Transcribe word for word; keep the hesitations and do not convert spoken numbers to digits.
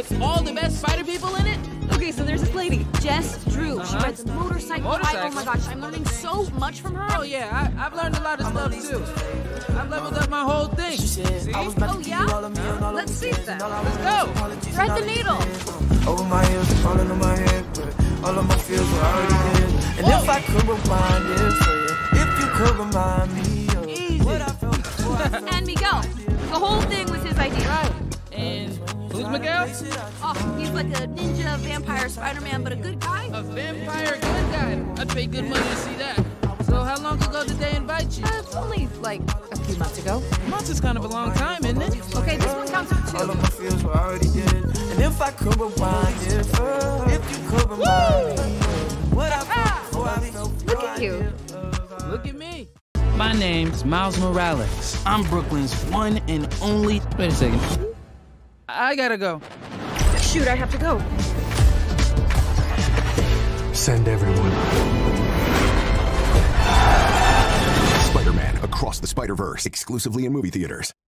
with all the best spider people in it? Okay, so there's this lady, Jess Drew. Uh-huh. She rides a motorcycle. Motorcycle? I, oh my gosh, I'm learning so much from her. Oh yeah, I, I've learned a lot of stuff too. I've leveled up my whole thing. See? Oh yeah? Let's see that. Let's go. Thread the needle. Over my heels, falling on my head, but all of my feels were already dead. And Whoa. If I could rewind it for you, if you could remind me of Easy. what I felt before. And Miguel. The whole thing was his idea. Right. And who's Miguel? Oh, he's like a ninja, vampire, Spider-Man, but a good guy. A vampire good guy. I'd pay good money to see that. So how long ago did they invite you? Uh, it's only like a few months ago. Months is kind of a long time, isn't it? Okay, this one counts for All of two. my feels were already dead. And if I could rewind it for you, if you could remind me of what I felt before I felt. Look at you. Look at me. My name's Miles Morales. I'm Brooklyn's one and only... Wait a second. I gotta go. Shoot, I have to go. Send everyone. Spider-Man Across the Spider-Verse, exclusively in movie theaters.